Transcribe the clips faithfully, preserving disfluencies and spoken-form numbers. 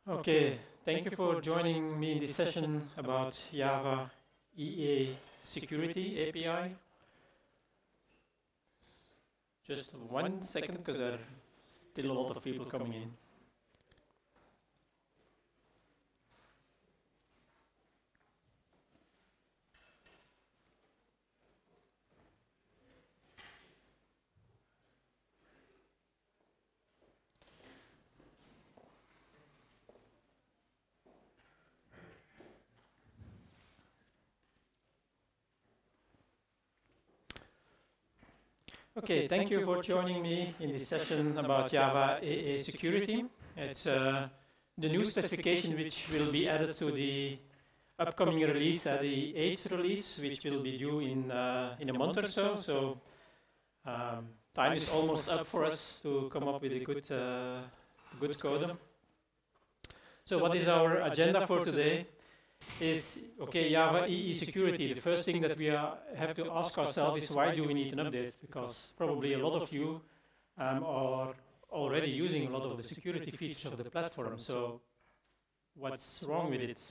Okay, thank you for joining me in this session about Java E A Security A P I. Just one second, because there are still a lot of people coming in. Okay, thank you for joining me in this session about Java E A Security. It's uh, the new specification which will be added to the upcoming release, uh, the eighth release, which will be due in, uh, in a month or so. So um, time is almost up for us to come up with a good, uh, good code. So what is our agenda for today? Is, okay, Java E E Security. The first thing that we are, have to ask ourselves is, why do we need an update? Because probably a lot of you um, are already using a lot of the security features of the platform. So what's wrong with it?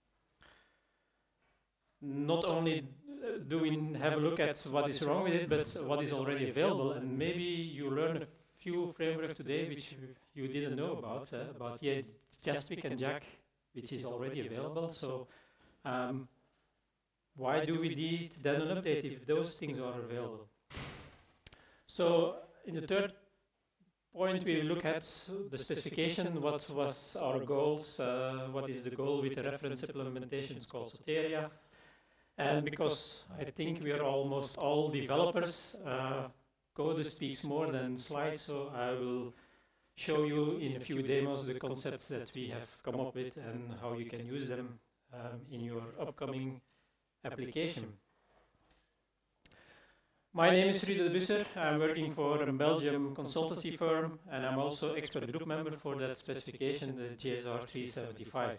Not only do we have a look at what is wrong with it, but what is already available. And maybe you learn a few frameworks today which you didn't know about, uh, about yeah, Jaspic and Jack, which is already available. So um, why do we need then an update if those things are available? So in the third point, we look at the specification, what was our goals, uh, what is the goal with the reference implementations called Soteria. And because I think we are almost all developers, uh, code speaks more than slides, so I will show you in a few demos the concepts that we have come up with and how you can use them um, in your upcoming application. My name is Friede de Busser. I'm working for a Belgium consultancy firm, and I'm also expert group member for that specification, the J S R three seventy-five.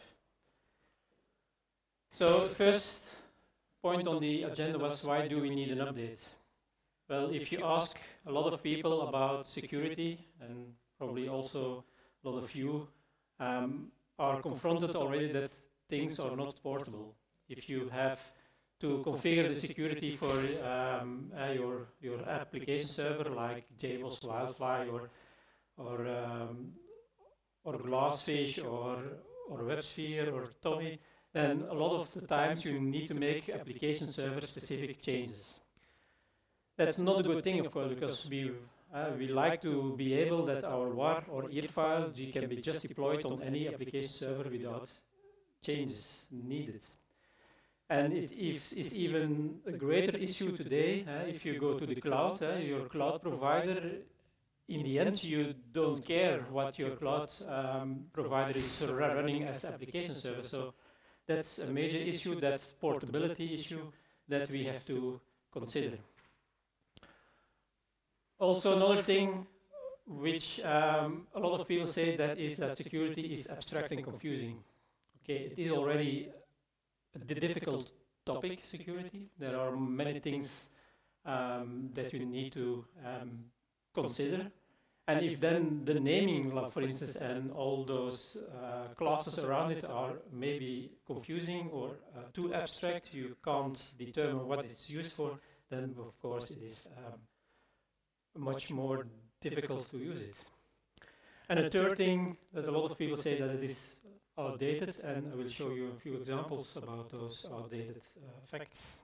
So first point on the agenda was, why do we need an update? Well, if you ask a lot of people about security, and probably also a lot of you um, are confronted already that things are not portable. If you have to configure the security for um, uh, your, your application server like J BOSS, Wildfly, or, or, um, or Glassfish, or, or WebSphere, or Tommy, then a lot of the times you need to make application server specific changes. That's not a good thing, of course, because we Uh, we like to be able that our W A R or I R file can be just deployed on any application server without changes needed. And it is even a greater issue today. Uh, if you go to the cloud, uh, your cloud provider, in the end, you don't care what your cloud um, provider is running as application server. So that's a major issue, that portability issue that we have to consider. Also, another thing which um, a lot of people say, that is that security is abstract and confusing. Okay, it is already a difficult topic, security. There are many things um, that you need to um, consider. And if then the naming, for instance, and all those uh, classes around it are maybe confusing or uh, too abstract, you can't determine what it's used for, then of course it is um, much more difficult to use it. And a third thing that a lot of people say, that it is outdated, and I will show you a few examples about those outdated uh, facts.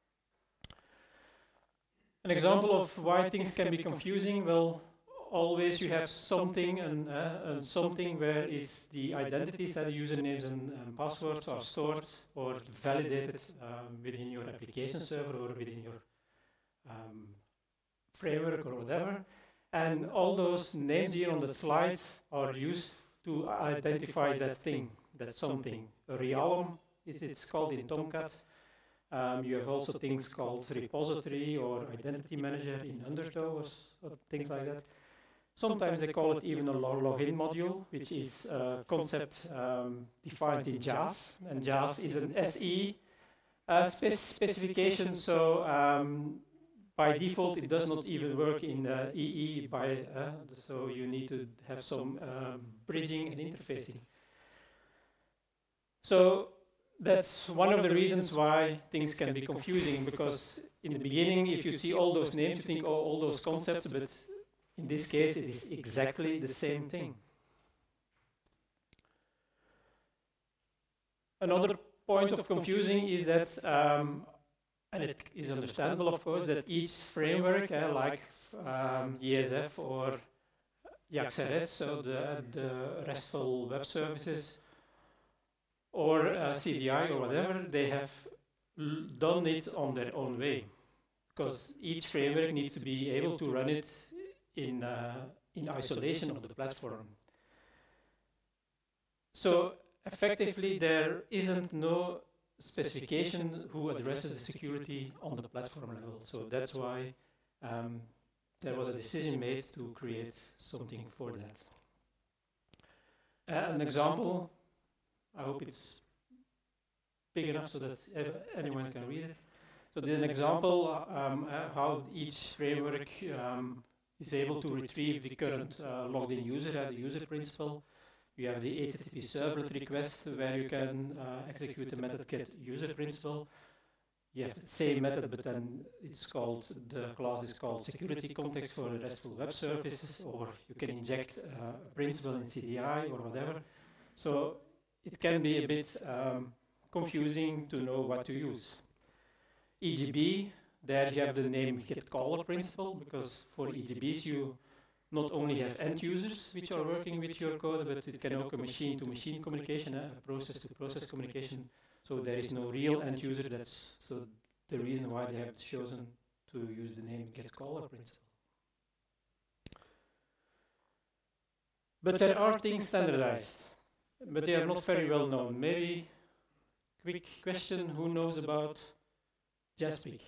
An example of why things can be confusing, well, always you have something and, uh, and something where is the identities, that the usernames and, and passwords are stored or validated um, within your application server or within your um, framework or whatever, and all those names here on the slides are used to identify that thing, that something. A realm is it's called in Tomcat. Um, you have also things called repository or identity manager in Undertow, or, or things like that. Sometimes they call it even a login module, which is a concept um, defined in Jas, and Jas is an S E uh, spec specification, so um, by default, it does not even work in uh, E E, by, uh, so you need to have some um, bridging and interfacing. So that's one of the reasons why things can be confusing, because in the beginning, if you see all those names, you think, oh, all those concepts, but in this case, it is exactly the same thing. Another point of confusing is that, um, and it is understandable, of course, that each framework, uh, like um, E S F or JAX-R S, so the, the RESTful web services, or uh, C D I or whatever, they have done it on their own way, because each framework needs to be able to run it in, uh, in isolation of the platform. So effectively, there isn't no specification who addresses the security on the platform level. So that's why um, there was a decision made to create something for that. Uh, an example, I hope it's big enough so that anyone can read it. So this is an example um, uh, how each framework um, is able to retrieve the current uh, logged in user at the user principal. You have the H T T P servlet request where you can uh, execute the method get user principal. You have the same method, but then it's called, the class is called security context for the RESTful web services, or you can inject uh, a principal in C D I or whatever. So it can be a bit um, confusing to know what to use. E G B, there you have the name getCaller principal, because for E G Bs you not only have end users which are working with your code, but it can also machine-to-machine communication, uh, process-to-process communication. So there is no real end user. That's so the reason why they have chosen to use the name getCaller principal. But there are things standardized, but they are not very well known. Maybe quick question: who knows about JASPIC?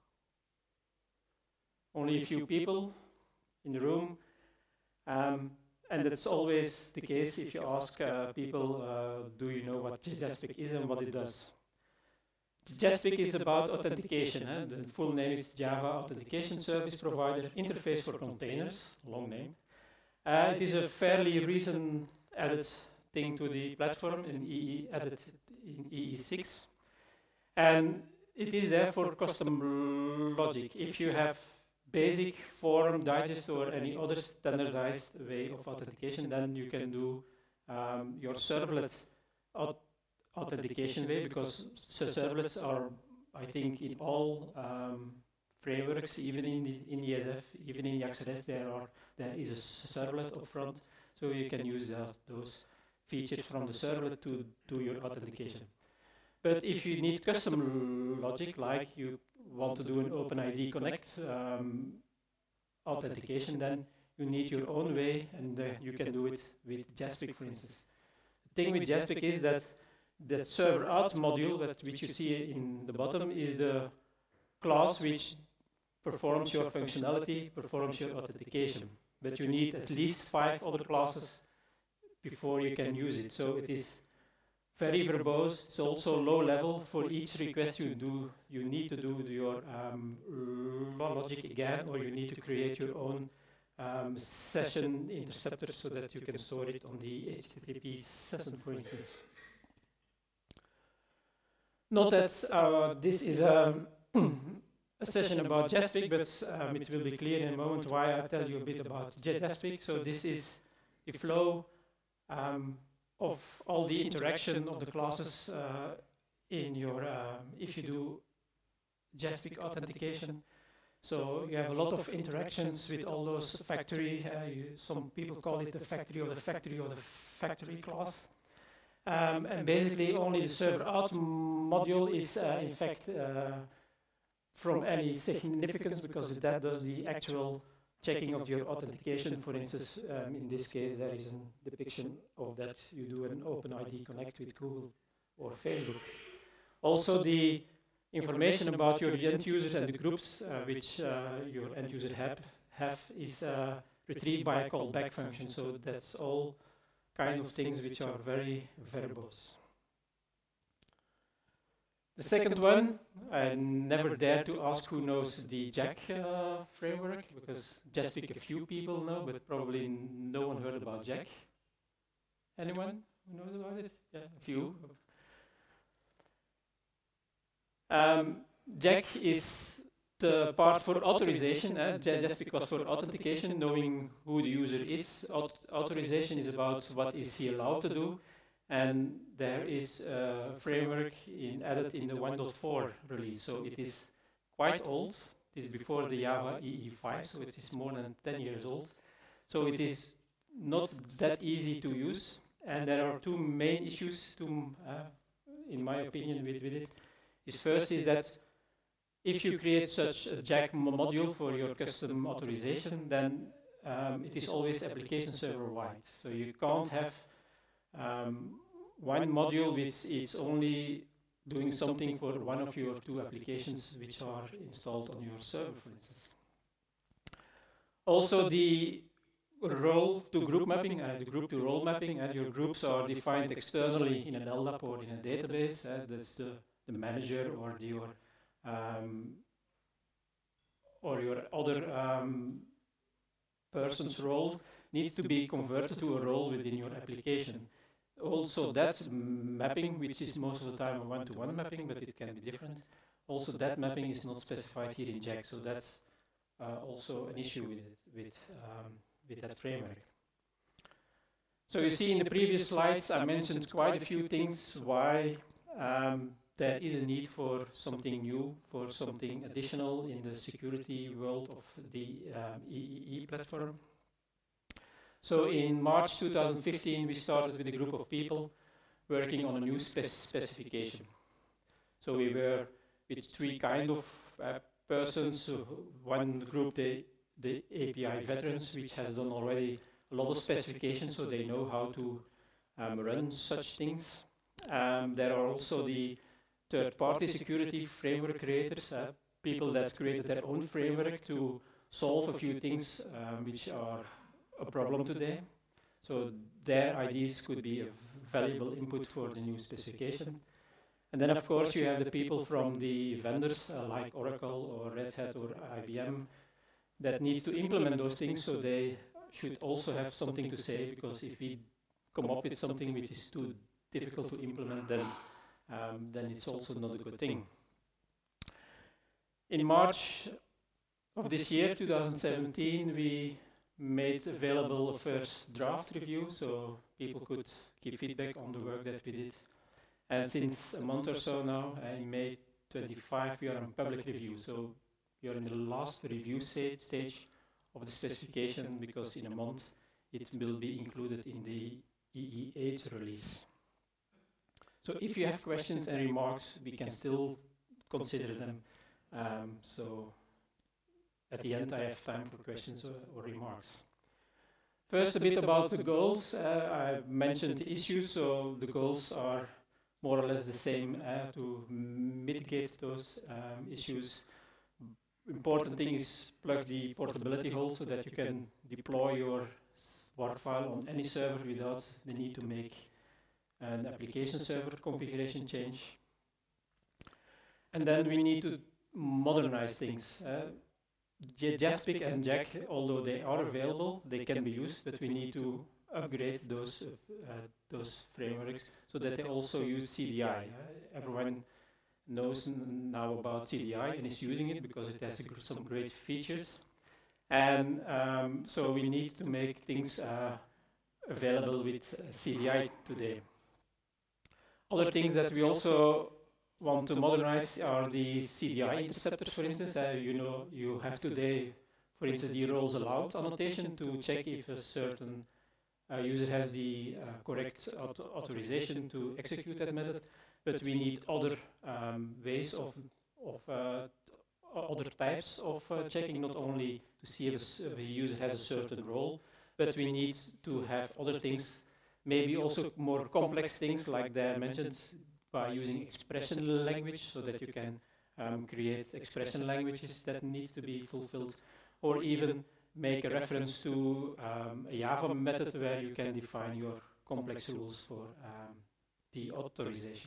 Only a few people in the room. Um, and that's always the case if you ask uh, people, uh, do you know what JASPIC is and what it does? JASPIC is about authentication. Eh? The full name is Java Authentication Service Provider Interface for Containers, long name. Uh, it is a fairly recent added thing to the platform, in E E, added in E E six. And it is there for custom logic. If you have basic form, digest, or any other standardized way of authentication, then you can do um, your servlet authentication way, because servlets are, I think, in all um, frameworks, even in, the, in E S F, even in JAX-R S, there, are, there is a servlet up front, so you can use that, those features from the servlet to do your authentication. But if you need custom logic, like you want to do an OpenID Connect um, authentication, then you need your own way, and uh, you can do it with JASPIC, for instance. The thing with JASPIC is that the server out module, that which you see in the bottom, is the class which performs your functionality, performs your authentication. But you need at least five other classes before you can use it. So it is very verbose. It's also low level. For each request you do, you need to do your um, logic again, or you need to create your own um, session interceptor so that you can store it on the H T T P session, for instance. Not that uh, this is a, a session about JASPIC, but um, it will be clear in a moment why I tell you a bit about JASPIC. So this is the flow um, of all the interaction of the classes uh, in your, um, if you do JASPIC authentication. So you have a lot of interactions with all those factory, uh, you, some people call it the factory or the factory or the factory class. Um, and basically only the server out module is uh, in fact uh, from any significance, because that does the actual checking of your authentication. For instance, um, in this case there is a depiction of that you do an OpenID Connect with Google or Facebook. Also the information about your end users and the groups uh, which uh, your end user have, have is uh, retrieved by a callback function. So that's all kind of things which are very verbose. The second one, I never dare to ask who knows the JAK uh, framework, because JASPIC a few people know, but probably no one heard about JAK. Anyone who knows about it? Yeah, a few. Um, Jack is the part for authorization, uh, just because for authentication, knowing who the user is. Aut authorization is about what is he allowed to do, and there is a framework in, added in the one point four release, so it is quite old. It is before the Java E E five, so it is more than ten years old. So it is not that easy to use, and there are two main issues, to, uh, in my opinion, with, with it. Is first is that if you create such a Jack module for your custom authorization, then um, it is always application server wide. So you can't have um, one module which is only doing something for one of your two applications which are installed on your server, for instance. Also, the role to group mapping, uh, the group to role mapping, and uh, your groups are defined externally in an L D A P or in a database. Uh, that's the, the manager or the, your um, or your other um, person's role needs to be converted to a role within your application. Also, that mapping, which is most of the time a one-to-one mapping, but it can be different. Also, that mapping is not specified here in Jack, so that's uh, also an issue with it, with um, with that framework. So you see in the previous slides, I mentioned quite a few things why um, there is a need for something new, for something additional in the security world of the um, E E E platform. So in March two thousand fifteen, we started with a group of people working on a new spec specification. So we were with three kind of uh, persons. So one group, the, the A P I veterans, which has done already a lot of specifications, so they know how to um, run such things. Um, there are also the third-party security framework creators, uh, people that created their own framework to solve a few things um, which are a problem today. So their ideas could be a valuable input for the new specification. And then, of course, you have the people from the vendors uh, like Oracle or Red Hat or I B M that needs to implement those things, so they should also have something to say, because if we come up with something which is too difficult to implement, then, um, then it's also not a good thing. In March of this year, two thousand seventeen, we made available a first draft review, so people could give feedback on the work that we did. And since a month or so now, in May twenty-fifth, we are in public review. So we are in the last review stage of the specification, because in a month it will be included in the E E eight release. So if you have questions and remarks, we can still consider them. Um, so at the end, I have time for questions or, or remarks. First, a bit about the goals. Uh, I mentioned the issues, so the goals are more or less the same uh, to mitigate those um, issues. Important thing is plug the portability hole so that you can deploy your WAR file on any server without the need to make an application server configuration change. And then we need to modernize things. Uh, Jaspic and Jack, although they are available, they can be used, but we need to upgrade those uh, those frameworks so that they also use C D I. Uh, everyone knows now about C D I and is using it because it has gr some great features. And um, so we need to make things uh, available with uh, C D I today. Other things that we also want to modernize are the C D I interceptors, for instance. Uh, you know, you have today, for instance, the roles allowed annotation to check if a certain uh, user has the uh, correct auto authorization to execute that method. But we need other um, ways of, of uh, other types of uh, checking, not only to see if a, if a user has a certain role, but we need to have other things, maybe also more complex things like they mentioned, by using expression language, so that you can um, create expression languages that needs to be fulfilled, or even make a reference to um, a Java method where you can define your complex rules for um, the authorization.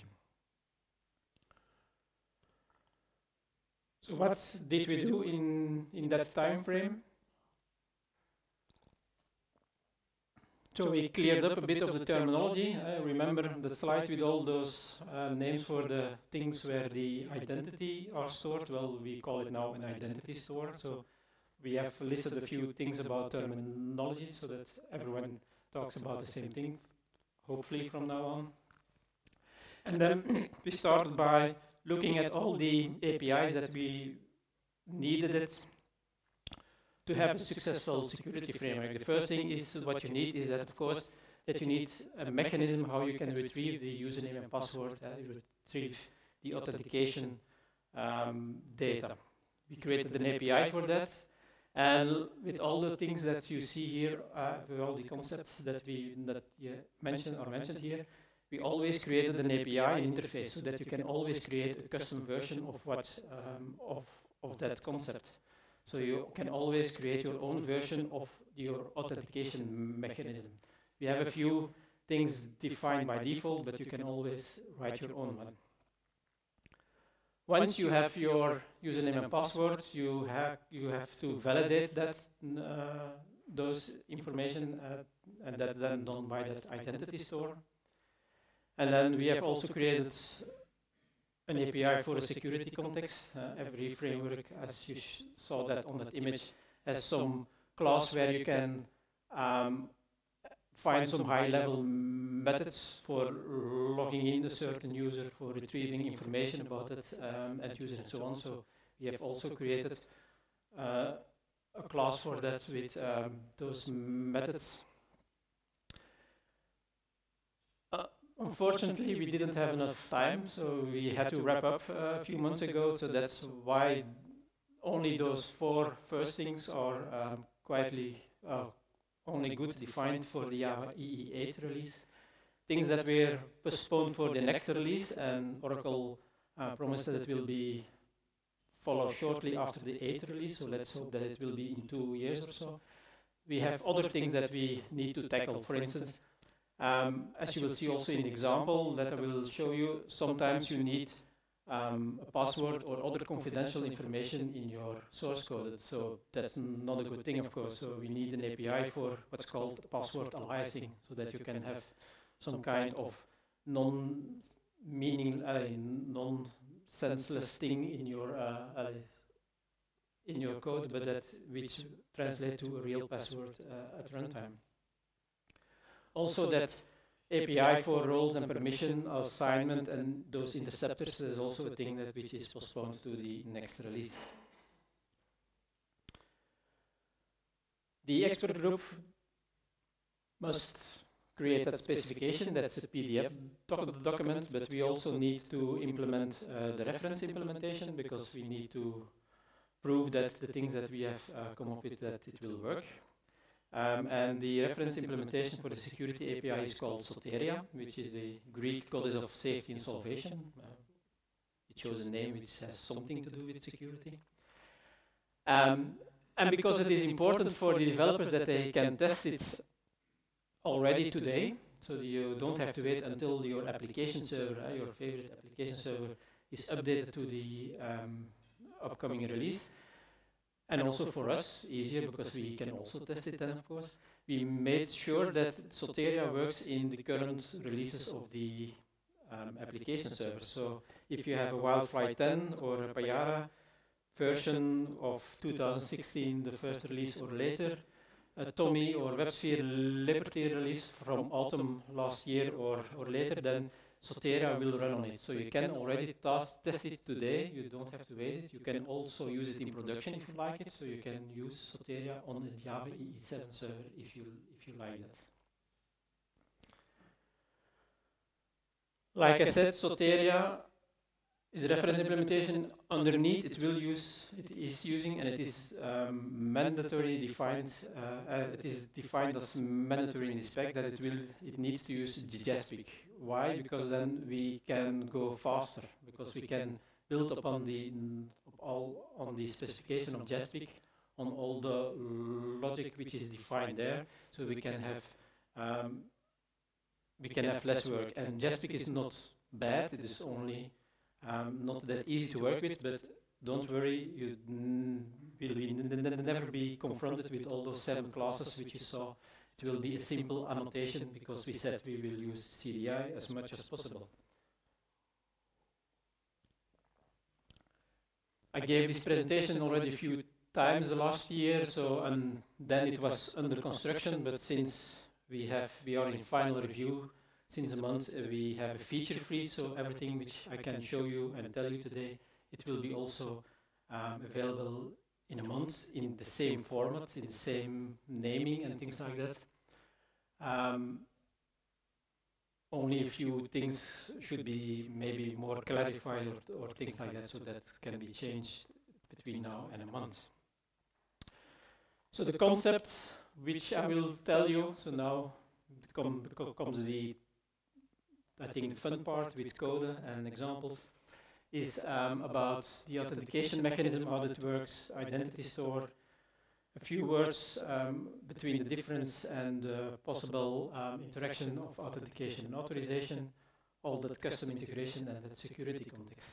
So what did we do in, in that time frame? So we cleared up a bit of the terminology. Uh, remember the slide with all those uh, names for the things where the identity are stored? Well, we call it now an identity store. So we have listed a few things about terminology so that everyone talks about the same thing, hopefully from now on. And then we started by looking at all the A P Is that we needed it to have a successful security framework. The first thing is what you need is that, of course, that you need a mechanism how you can retrieve the username and password, uh, you retrieve the authentication um, data. We created an A P I for that, and with all the things that you see here, uh, with all the concepts that we that you mentioned or mentioned here, we always created an A P I interface so that you can always create a custom version of what um, of of that concept. So you can always create your own version of your authentication mechanism. We have a few things defined by default, but you can always write your own one. Once you have your username and password, you have you have to validate that uh, those information, uh, and that's then done by that identity store. And then we have also created an A P I for a security context. Uh, every framework, as you saw that on that image, has some class where you can um, find some high-level methods for logging in a certain user, for retrieving information about that um, end user, and so on. So we have also created uh, a class for that with um, those methods. Unfortunately, we didn't have enough time, so we had to wrap up uh, a few months ago, so that's why only those four first things are um, quietly uh, only good defined for the Java E E eight release. Things that were postponed for the next release, and Oracle uh, promised that it will be follow shortly after the eighth release, so let's hope that it will be in two years or so. We have other things that we need to tackle. For instance, Um, as you will see also in the example that I will show you, sometimes you need um, a password or other confidential information in your source code. So that's not a good thing, of course. So we need an A P I for what's called password aliasing, so that you can have some kind of non-meaning, uh, non-senseless thing in your uh, uh, in your code, but that which translates to a real password uh, at runtime. Also, that A P I for roles and permission assignment and those interceptors is also a thing that which is postponed to the next release. The expert group must create that specification. That's a P D F doc document, but we also need to implement uh, the reference implementation, because we need to prove that the things that we have uh, come up with, that it will work. Um, and the reference implementation for the security A P I is called Soteria, which is the Greek goddess of safety and salvation. Uh, it shows a name which has something to do with security. Um, and because it is important for the developers that they can test it already today, so you don't have to wait until your application server, uh, your favorite application server, is updated to the um, upcoming release. And also for us, easier, because we can also test it then, of course. We made sure that Soteria works in the current releases of the um, application server. So if you have a Wildfly ten or a Payara version of two thousand sixteen, the first release or later, a Tommy or WebSphere Liberty release from autumn last year or, or later, then Soteria will run on it. So you can already test it today, you don't have to wait it. You can also use it in production if you like it, so you can use Soteria on the Java E E seven server if you, if you like that. Like I said, Soteria is a reference implementation. Underneath it will use, it is using, and it is um, mandatory defined, uh, uh, it is defined as mandatory in the spec that it will, it needs to use JASPIC. Why? Because then we can go faster, because we can build upon the, all, on the specification of JASPIC, on all the logic which is defined there, so we can have, um, we can have less work. And JASPIC is not bad, it is only Um, not that easy to work with, but don't worry, you will be never be confronted with all those seven classes which you saw it will be a simple annotation because we said we will use C D I as much as possible. I gave this presentation already a few times the last year, so and then it was under construction, but since we have we are in final review since a month, uh, we have a feature freeze, so everything which I can show you and tell you today, it will be also um, available in a month in the same format, in the same naming and things like that. Um, only a few things should be maybe more clarified or, or things like that, so that can be changed between now and a month. So the concept which I will tell you, so now com comes the, I think, the fun part with code and examples, is um, about the authentication mechanism, how it works, identity store, a few words um, between the difference and uh, possible um, interaction of authentication and authorization, all that custom integration and that security context.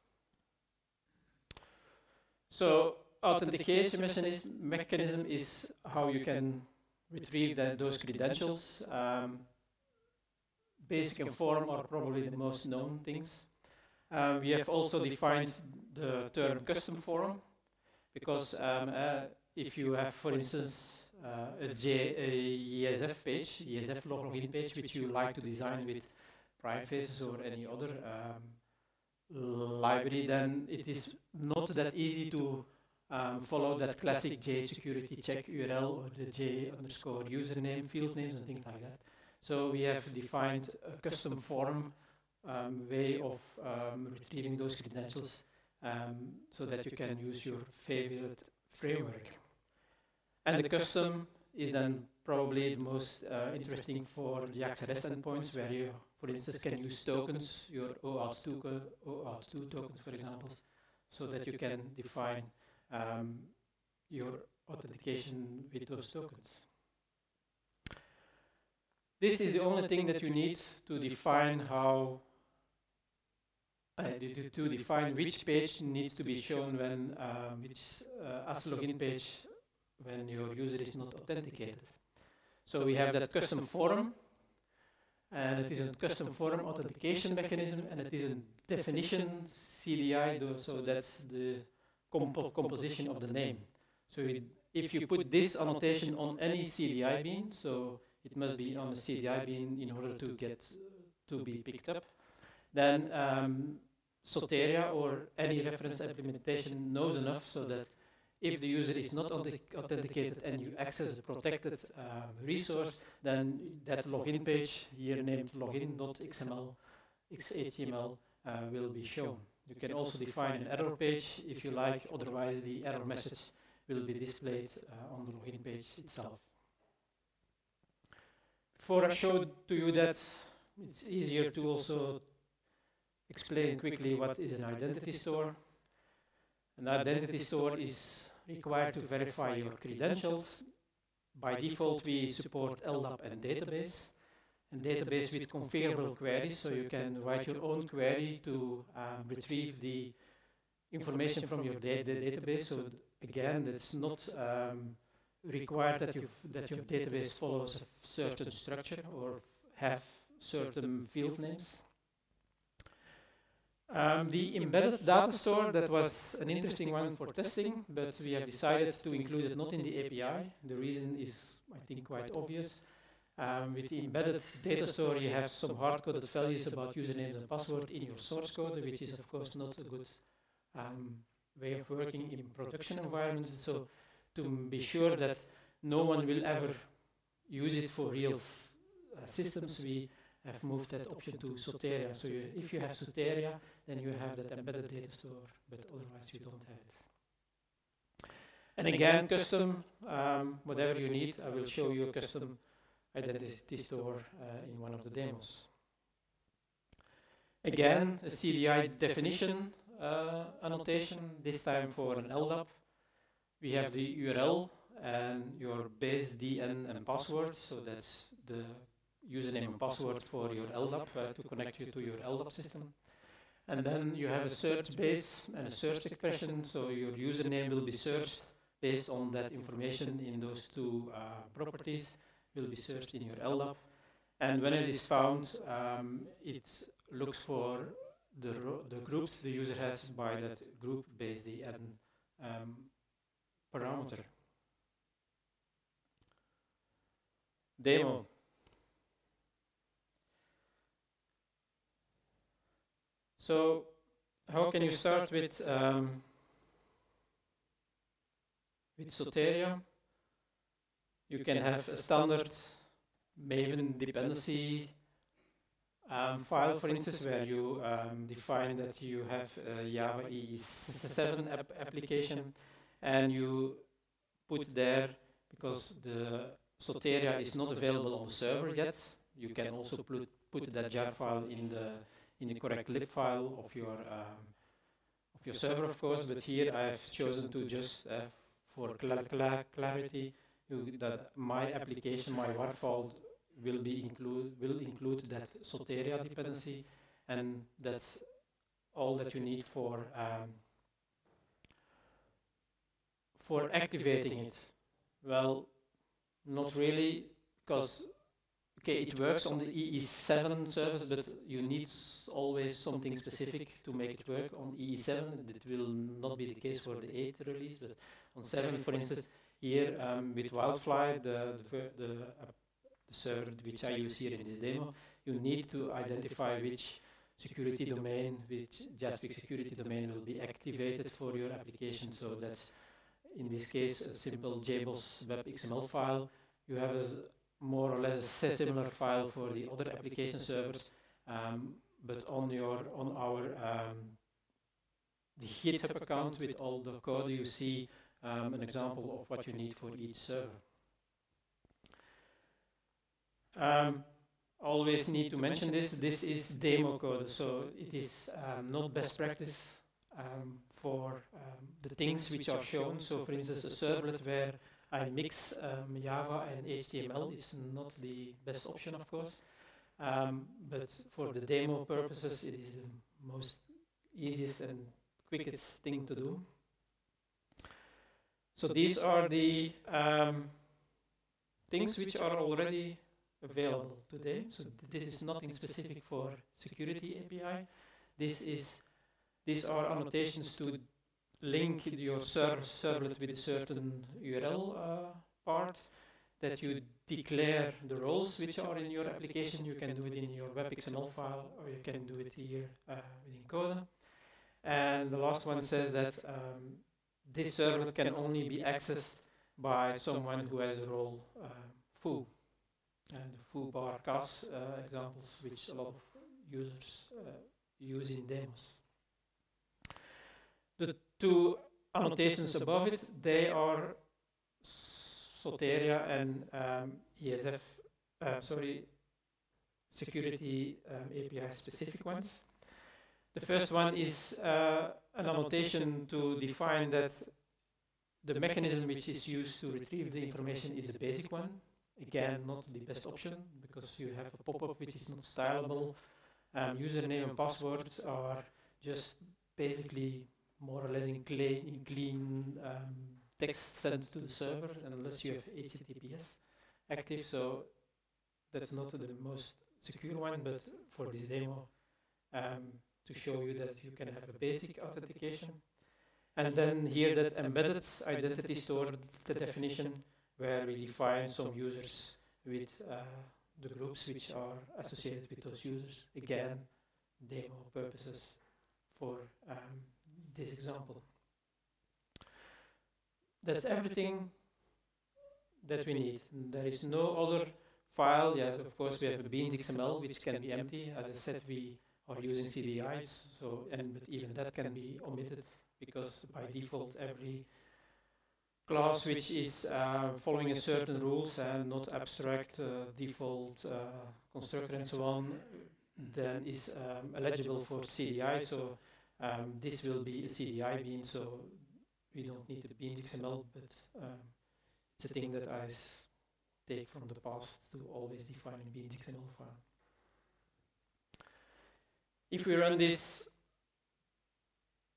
So authentication mechanism, mechanism is how you can retrieve that, those credentials. Um, basic and form are probably the most known things. Um, we have also defined the term custom form because um, uh, if you have, for instance, uh, a, J, a E S F page, E S F login page, which you like to design with private faces or any other um, library, then it is not that easy to um, follow that classic J security check U R L or the J underscore username, field names and things like that. So we have defined a custom form um, way of um, retrieving those credentials um, so that you can use your favorite framework. And the custom is then probably the most uh, interesting for the Axe REST endpoints, where you, for instance, can use tokens, your O auth two tokens, for example, so that you can define um, your authentication with those tokens. This is the only thing that you need to define how, uh, to, to define which page needs to be shown when, um, which uh, as login page when your user is not authenticated. So we have that custom form, and it is a custom form authentication mechanism, and it is a definition C D I, so that's the comp composition of the name. So it, if you put this annotation on any C D I bean, so it must be on a C D I bean in order to get to be picked up, then um, Soteria or any reference implementation knows enough so that if the user is not authenticated and you access a protected uh, resource, then that login page, here named login.xml, X H T M L, uh, will be shown. You can also define an error page if you like, otherwise the error message will be displayed uh, on the login page itself. Before I showed to you that, it's easier to also explain quickly what is an identity store. An identity store is required to verify your credentials. By default, we support L D A P and database. And database with configurable queries, so you can write your own query to um, retrieve the information from your da the database. So again, it's not um, required that, that your database follows a certain structure or have certain field names. Um, the embedded data store, that was an interesting one for testing, but we have decided to include it not in the A P I. The reason is, I think, quite obvious. Um, with the embedded data store, you have some hard-coded values about usernames and password in your source code, which is, of course, not a good um, way of working in production environments. So to be sure that no one will ever use it for real uh, systems, we have moved that option to Soteria. So you, if you have Soteria, then you have that embedded data store, but otherwise you don't have it. And again, custom, um, whatever you need, I will show you a custom identity store uh, in one of the demos. Again, a C D I definition uh, annotation, this time for an L D A P. We have the U R L and your base D N and password, so that's the username and password for your L D A P uh, to connect you to your L D A P system. And then you have a search base and a search expression, so your username will be searched based on that information in those two uh, properties. will be searched in your L D A P. And when it is found, um, it looks for the, the groups the user has by that group-based D N um, parameter. Demo. So how can you start with um, with Soteria? You can have a standard Maven dependency um, file, for instance, where you um, define that you have a Java E E seven ap application, and you put there, because the Soteria is not available on the server yet, you can also put, put that jar file in the in the correct lib file of your um, of your server, of course. But here I've chosen to just, uh, for cl cl clarity, you, that my application, my waterfall, will be include will include that Soteria dependency, and that's all that you need for um, for activating it. Well, not really, because okay, it works on the E E seven service, but you need always something specific to make it work on E E seven. It will not be the case for the eighth release, but on seven, for instance, here um, with Wildfly, the the, the, uh, the server which I use here in this demo, you need to identify which security domain, which Jaspic security domain will be activated for your application. So that's, in this case, a simple J B O S web X M L file. You have a more or less a similar file for the other application servers, um, but on your on our um, the GitHub account with all the code, you see um, an example of what you need for each server. Um, always need to mention this. This is demo code, so it is um, not best practice um, for um, the things which are shown. So, for instance, a servlet where I mix um, Java and H T M L is not the best option, of course. Um, but for the demo purposes, it is the most easiest and quickest thing to do. So these are the um, things which are already available today. So th this is nothing specific for security A P I. This is these are annotations to link your ser servlet with a certain U R L uh, part, that you declare the roles which are in your application. You can do it in your web X M L file, or you can do it here uh, within Coda. And the last one says that um, this servlet can only be accessed by someone who has a role uh, foo. And the foo bar cas uh, examples, which a lot of users uh, use in demos. The two annotations above it, they are Soteria and um, E S F, uh, sorry, security um, A P I specific ones. The first one is uh, an annotation to define that the mechanism which is used to retrieve the information is a basic one. Again, not the best option, because you have a pop-up which is not stylable. Um, username and password are just basically more or less in clean, in clean um, text sent to the server, unless you have H T T P S active. So that's not the most secure one, but for this demo, um, to show you that you can have a basic authentication. And then here that embedded identity store, the definition, where we define some users with uh, the groups which are associated with those users. Again, demo purposes for um, this example. That's everything that we need. There is no other file. Yeah, of course, we have a beans X M L, which can be empty. As I said, we are using C D Is, so and but even that can be omitted, because by default, every class which is uh, following a certain rules and not abstract uh, default uh, constructor and so on, then is um, eligible for C D I. So um, this will be a C D I bean, so we don't need the beans X M L, but um, it's a thing that I take from the past to always define a beans X M L file. If we run this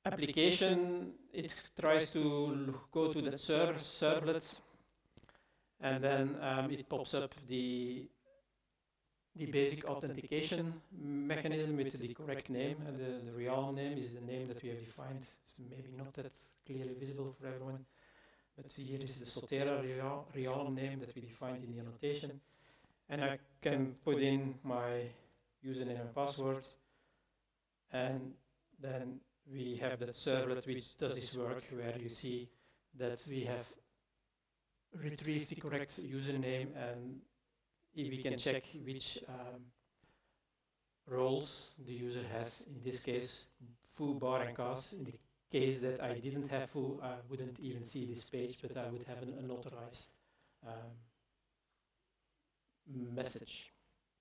application, it tries to go to that ser servlet, and then um, it pops up the the basic authentication mechanism with the correct name, and the, the realm name is the name that we have defined. It's maybe not that clearly visible for everyone, but here is the Sotera real, realm name that we defined in the annotation, and I can put in my username and password, and then we have that servlet which does this work, where you see that we have retrieved the correct username, and we can check which um, roles the user has. In this case, foo, bar, and cast. In the case that I didn't have foo, I wouldn't even see this page, but I would have an unauthorized um, message.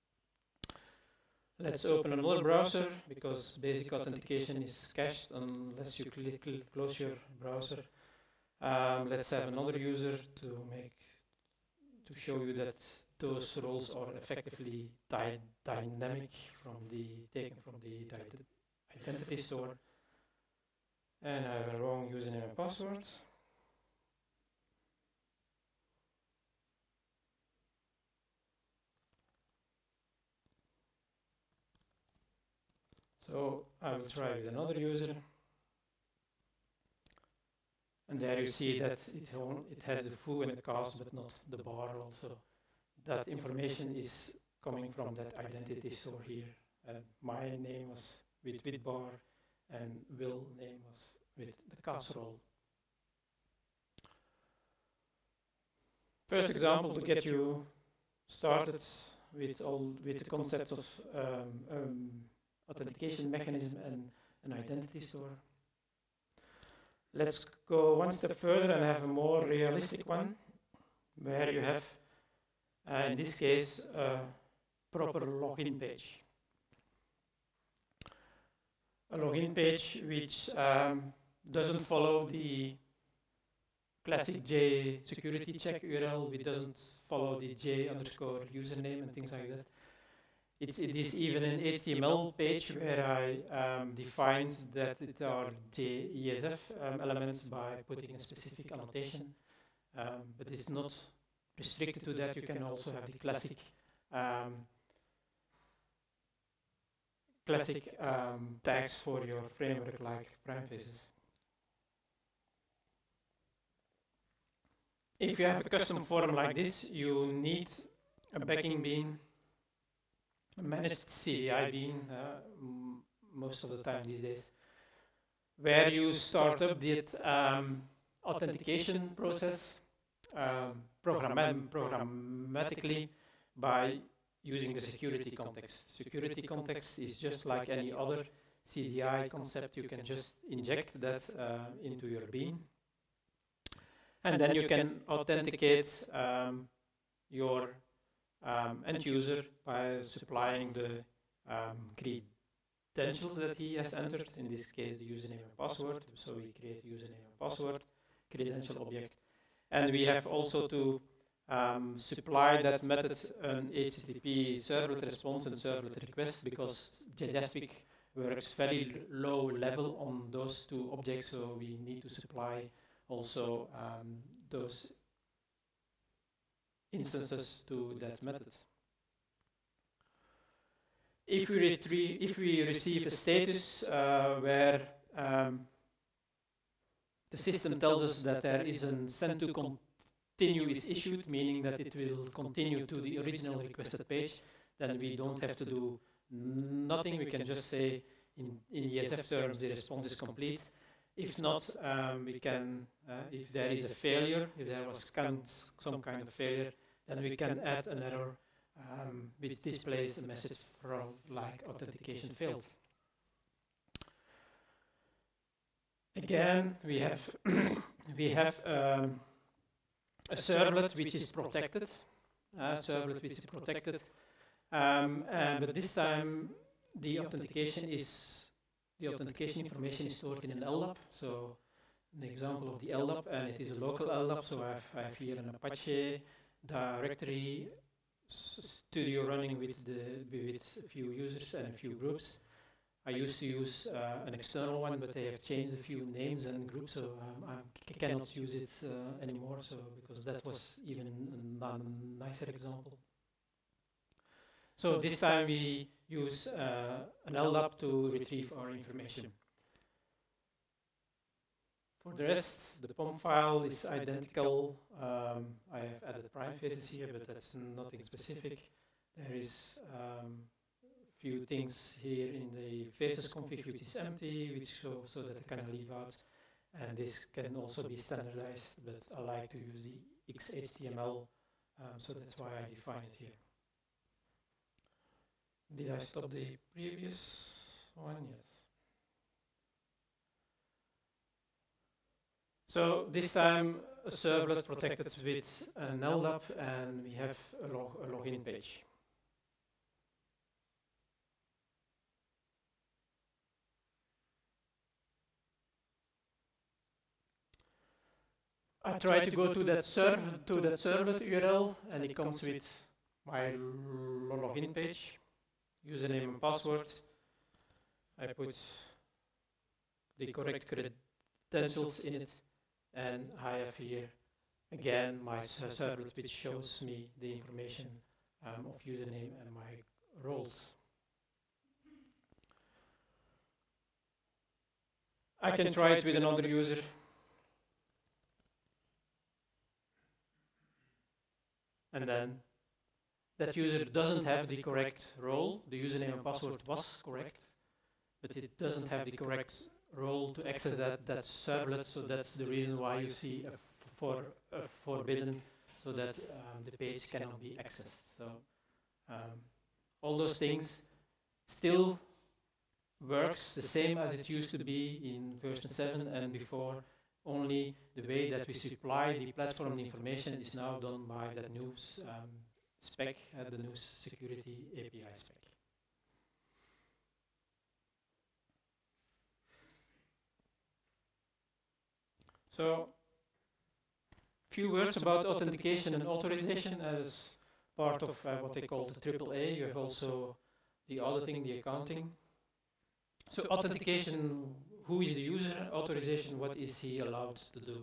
Let's open another browser, because basic authentication is cached unless you click, click close your browser. Um, let's have another user to make to show you that those roles are effectively dy dynamic from the taken from the identity store. And I have a wrong username and password. So I will try with another user. And there you see that it, it has the foo and the cast, but not the bar also. That information is coming from that identity store here. Uh, my name was with, with bar, and Will name was with the cast role. First example to get you started with all with the concepts of um, um, authentication mechanism and an identity store. Let's go one step further and have a more realistic one, where you have, uh, in this case, a proper login page. A login page which um, doesn't follow the classic J security check U R L, which doesn't follow the J underscore username and things like that. It's, it is even an H T M L page where I um, defined that it are J E S F um, elements by putting a specific annotation, um, but it's not restricted to that. You can also have the classic um, classic um, tags for your framework, like prime faces. If you have a custom form like this, you need a backing bean, a managed C D I bean, uh, most of the time these days, where you start up the um, authentication process um, programmat programmatically by using the security context. Security context is just like any other C D I concept. You can just inject that uh, into your bean, and then you can authenticate um, your um, end user by supplying the um, credentials that he has entered, in this case the username and password. So we create username and password, credential object, and we have also to um, supply that method an H T T P servlet response and servlet request, because JDaspic works very low level on those two objects, so we need to supply also um, those instances to that method. If we, if we receive a status uh, where um, the system tells us that there is a send to continue is issued, meaning that it will continue to the original requested page, then we don't have to do nothing. We can just say in, in E S F terms the response is complete. If not, um, we can, uh, if there is a failure, if there was some kind of failure, then we can add an error um, which displays a message from like authentication failed. Again, we have we have um, a servlet which is protected, a servlet which is protected, um, and but this time the authentication is the authentication information is stored in an L D A P. So an example of the L D A P, and it is a local L D A P. So I have, I have here an Apache directory studio running with the with a few users and a few groups. I used to use uh, an external one, but they have changed a few names and groups, so um, I c cannot use it uh, anymore. So because that was even a nicer example. So this time we use uh, an L D A P to retrieve our information. For the rest, the P O M file is identical. Um, I have added prime faces here, but that's nothing specific. There is um, few things here in the faces config which is empty, which show so that I can leave out. And this can also be standardized, but I like to use the X H T M L, um, so that's why I define it here. Did I stop the previous one? Yes. So this time a servlet protected with an L D A P, and we have a, log a login page. I try to go to that serv to that servlet U R L, and it comes with my login page, username and password. I put the correct credentials in it, and I have here again my servlet which shows me the information um, of username and my roles. I can try it with another user. And then that user doesn't have the correct role. The username and password was correct, but it doesn't have the correct role to access that, that servlet. So that's the reason why you see a, for, a forbidden, so that um, the page cannot be accessed. So um, all those things still works the same as it used to be in version seven and before. Only the way that we supply the platform information is now done by that new um, spec, uh, the new security A P I spec. So, few words about authentication and authorization as part of uh, what they call the triple A. You have also the auditing, the accounting. So authentication, who is the user? Authorization, what is he allowed to do?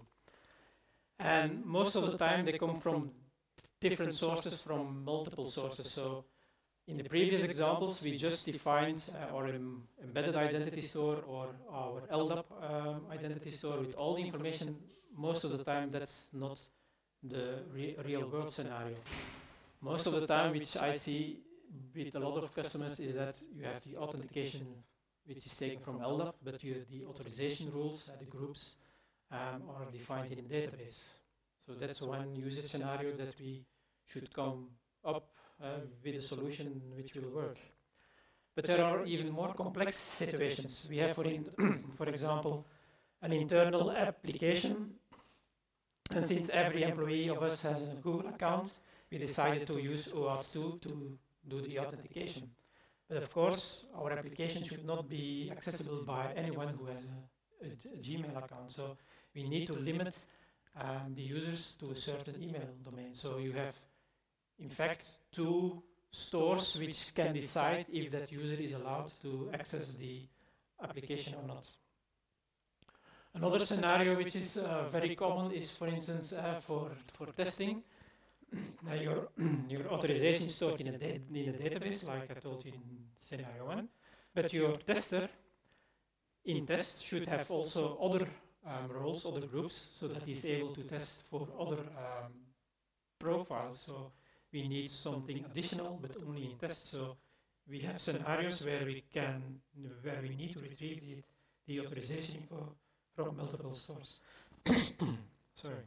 And most of the time they come from different sources, from multiple sources. So in the previous examples, we just defined uh, our em embedded identity store or our L D A P um, identity store with all the information. Most of the time that's not the re real world scenario. Most of the time, which I see with a lot of customers, is that you have the authentication which is taken from L D A P, but you, the authorization rules, uh, the groups, um, are defined in the database. So that's one usage scenario that we should come up uh, with a solution which will work. But there are even more complex situations. We have, for, in for example, an internal application, and since every employee of us has a Google account, we decided to use OAuth two to do the authentication. But of course, our application should not be accessible by anyone who has a, a, a Gmail account. So we need to limit um, the users to a certain email domain. So you have, in fact, two stores which can decide if that user is allowed to access the application or not. Another scenario which is uh, very common is, for instance, uh, for, for testing. Now your, your authorization is stored in a, in a database, like I told you in scenario one, but your tester in test should have also other um, roles, other groups, so that he's able to test for other um, profiles. So we need something additional, but only in test. So we have scenarios where we can, where we need to retrieve the, the authorization info from multiple stores. Sorry.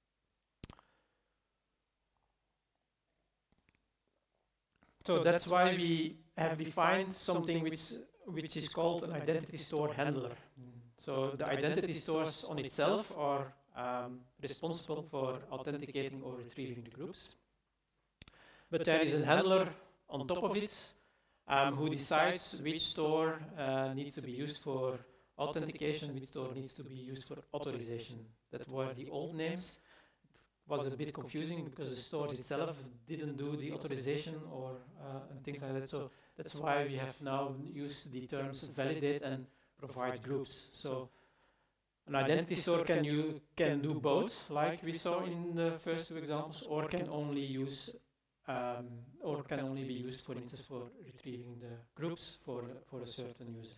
So that's why we have defined something which, which is called an identity store handler. So the identity stores on itself are um, responsible for authenticating or retrieving the groups. But there is a handler on top of it um, who decides which store uh, needs to be used for authentication, which store needs to be used for authorization. That were the old names. Was a bit confusing because the store itself didn't do the authorization or uh, and things like that. So That's why we have now used the terms validate and provide groups. So an identity store can you can do both, like we saw in the first two examples, or can only use um, or can only be used, for instance, for retrieving the groups for for a certain user.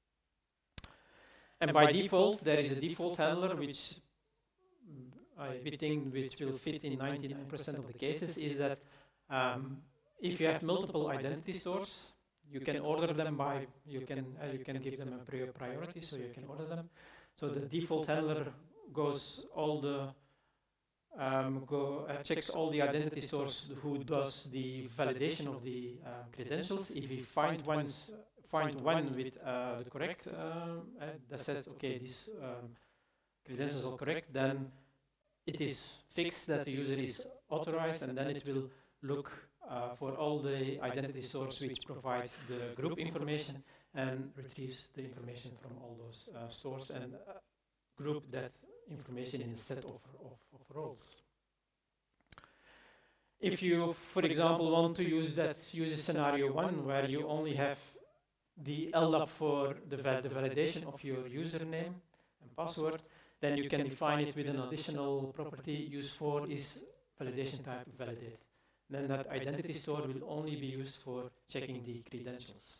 And by default, there is a default handler which I we think which will fit in ninety-nine percent of the cases. Is that um, if you have multiple identity stores, you can order them by you can uh, you can give them a prior priority, so you can order them. So the default handler goes all the um, go uh, checks all the identity stores who does the validation of the uh, credentials. If we find ones find one with uh, the correct uh, uh, that says okay, these um, credentials are correct, then it is fixed that the user is authorized, and then it will look uh, for all the identity stores which provide the group information and retrieves the information from all those uh, stores and uh, group that information in a set of, of, of roles. If you, for example, want to use that use scenario one where you only have the L D A P for the, val the validation of your username and password, then you can define it with an additional property. Use for is validation type validate. Then that identity store will only be used for checking the credentials.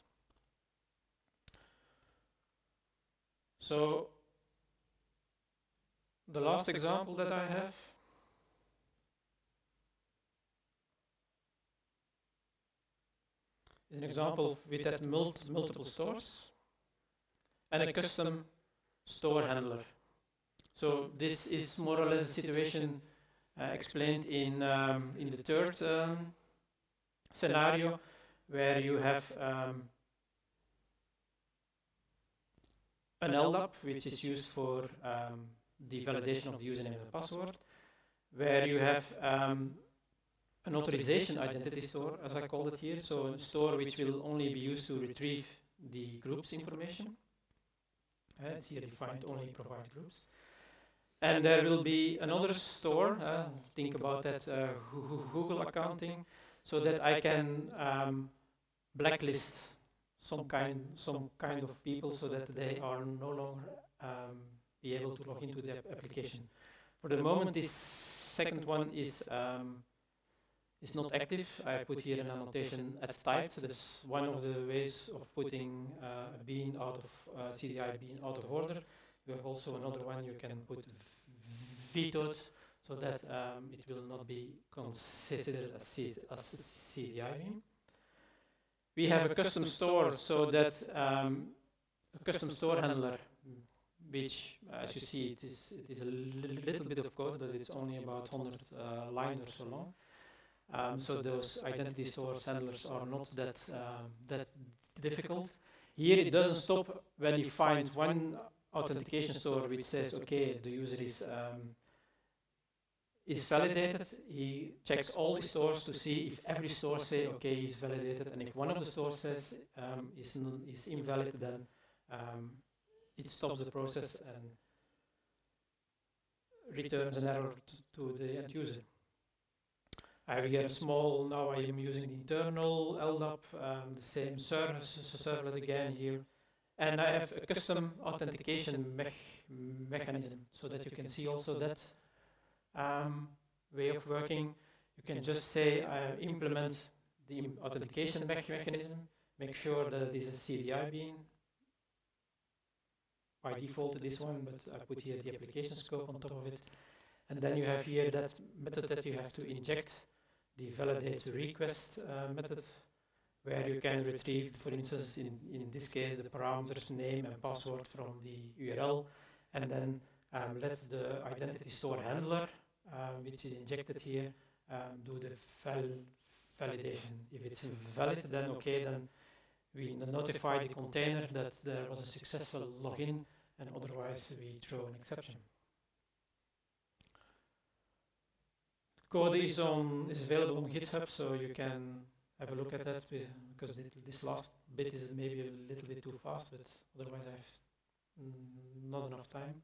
So the last example that I have is an example with that mul multiple stores and a custom store handler. So this is more or less a situation uh, explained in um, in the third um, scenario, where you have um, an L D A P, which is used for um, the validation of the username and password, where you have um, an authorization identity store, as I call it here, so a store which will only be used to retrieve the group's information. Uh, it's here defined only provide groups. And there will be another store, uh, think about that uh, Google accounting, so that I can um, blacklist some kind, some kind of people so that they are no longer um, be able to log into the application. For the moment, this second one is um, is not active. I put here an annotation at typed. That's one of the ways of putting uh, a bean out of uh, C D I bean out of order. You have also another one you can put vetoed, so that um, it will not be considered as, C as C D I bean. We have a custom store, so that um, a custom store handler, which, as you see, it is it is a li little bit of code, but it's only about one hundred uh, lines or so long. Um, so those identity stores handlers are not that um, that difficult. Here it doesn't stop when you find one authentication store which says, okay, the user is um, is validated. He checks all the stores to see if every store say, okay, he's validated, and if one of the stores says um, is is invalid, then um, it stops the process and returns an error to the end user. I have here a small, now I am using the internal L D A P, um, the same service, servlet again here. And I have a custom authentication me mechanism, so that you can see also that um, way of working. You can just say, I implement the authentication me mechanism, make sure that it is a C D I bean. By default this one, but I put here the application scope on top of it. And then you have here that method that you have to inject, the validate request uh, method, where you can retrieve, for instance, in, in this case, the parameters name and password from the U R L, and then um, let the identity store handler, uh, which is injected here, um, do the val validation. If it's valid, then okay, then we notify the container that there was a successful login, and otherwise we throw an exception. Code is on is available on GitHub, so you can have a look at that, because this last bit is maybe a little bit too fast, but otherwise I have not enough time.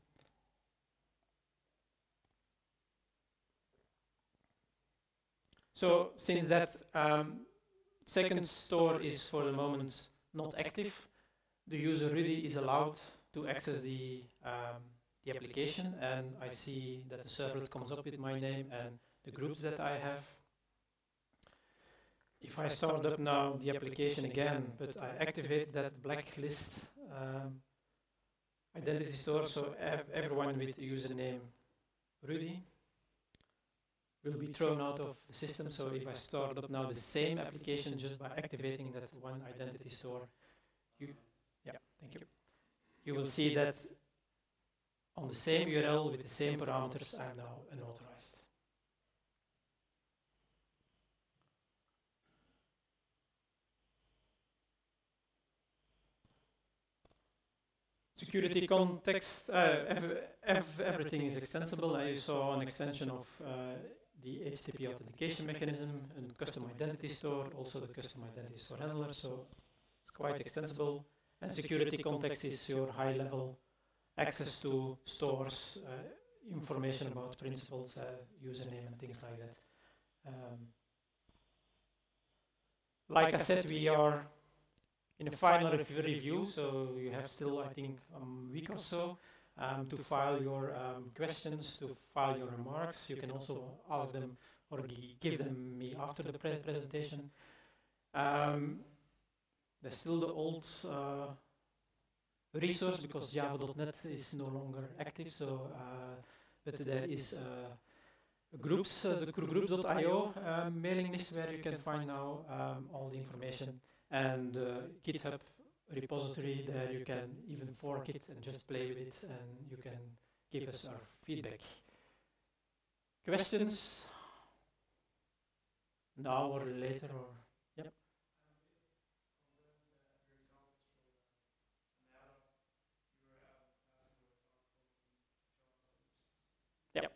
So since that um, second store is for the moment not active. The user Rudy is allowed to access the, um, the application, and I see that the servlet comes up with my name and the groups that I have. If I start up now the application again, but I activate that blacklist um, identity store, so ev everyone with the username Rudy will be thrown out of the system. So if I start up now the same application just by activating that one identity store, you, yeah, thank you. You will see that on the same U R L with the same parameters, I am now unauthorized. Security context, uh, ev ev everything is extensible. Uh, you saw an extension of uh, the H T T P authentication mechanism and custom identity store, also the custom identity store handler, so it's quite extensible. And security context is your high-level access to stores, uh, information about principals, uh, username and things like that. Um, like I said, we are in a final review, so you have still, I think, a week or so um, to file your um, questions, to file your remarks. You can also ask them or give them me after the pre presentation. Um, there's still the old uh, resource because Java dot net is no longer active, so uh, but there is uh, groups, uh, the groups dot i o uh, mailing list where you can find now um, all the information. And uh, GitHub repository, there you can even fork it and just play with it, and you can give us our feedback. Questions? Now or later, or yep. Yep.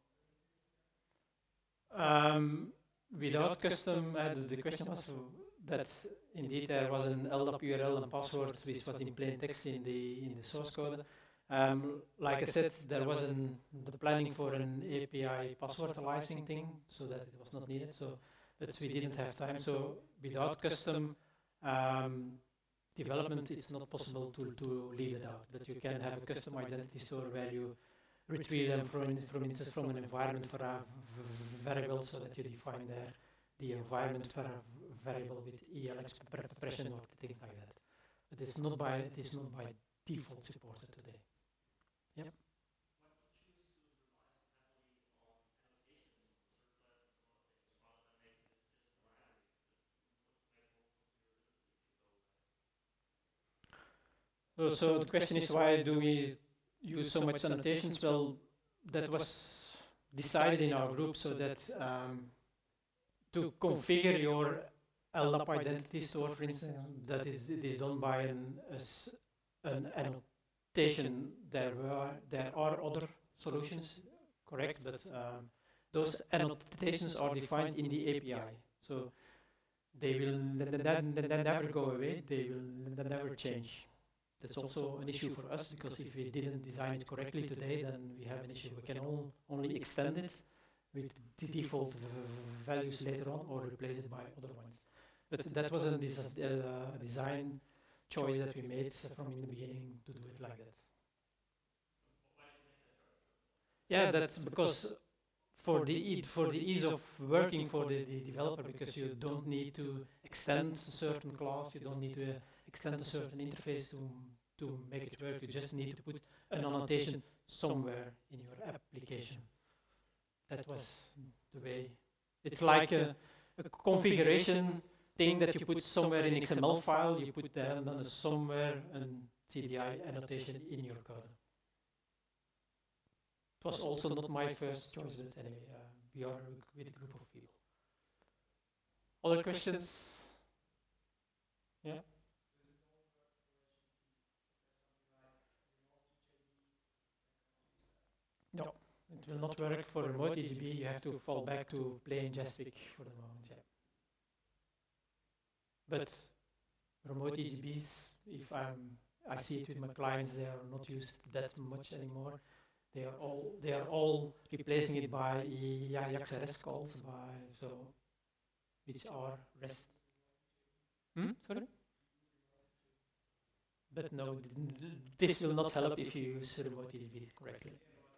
Um, without custom, uh, the, the question was that indeed there was an L D A P U R L and password which was in plain text in the in the source code. Um, like I said, there was an, the planning for an A P I password aliasing thing, so that it was not needed. So, but we didn't have time. So without custom um, development, it's not possible to to leave it out. But you can have a custom identity store where you retrieve them from from instance from an environment for a variable, so that you define there the environment for a variable with E L expression or things like that. But it's not by it is not by default supported today. Yep. So, so the question is, why do we use so much annotations? Well, that was decided in our group, so that um, to configure your L D A P identity store, for instance, that is, it is done by an, an annotation. There were there are other solutions, correct, but um, those annotations are defined in the A P I, so they will never go away. They will never change. That's also an issue for us, because if we didn't design it correctly today, then we have an issue. We can all, only extend it with the default values later on, or replace it by other ones. But that was a des uh, design choice that we made from in the beginning to do it like that. Yeah, that's because for the e for the ease of working for the, the developer, because you don't need to extend a certain class, you don't need to uh, extend a certain interface to to make it work. You just need to put an annotation somewhere in your application. That was the way. It's like a, a configuration thing that you put somewhere in X M L file. You put then then somewhere an C D I annotation in your code. It was also not my first choice, but anyway, uh, we are with a group of people. Other questions? Yeah. No, it will not work for remote E G B. You have to fall back to plain JASPIC for the moment. Yeah. But remote E G Bs, if I'm, I see it with my clients, they are not used that much anymore. They are all they are all replacing it by AJAX REST calls, by so which are REST. Hmm? Sorry? But no, this will not help if you use remote D B correctly.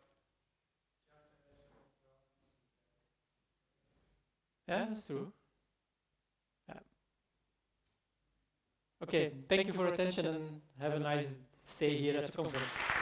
Yeah, that's true. Yeah. Okay, thank you for your attention and have a nice stay here at the conference.